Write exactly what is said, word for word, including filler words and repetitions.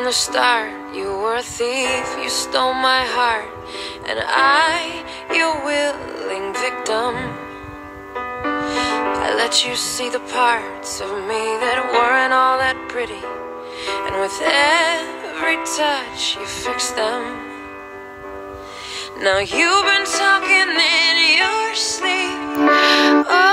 the start, you were a thief, you stole my heart, and I, your willing victim. I let you see the parts of me that weren't all that pretty, and with every touch you fixed them. Now you've been talking in your sleep. Oh,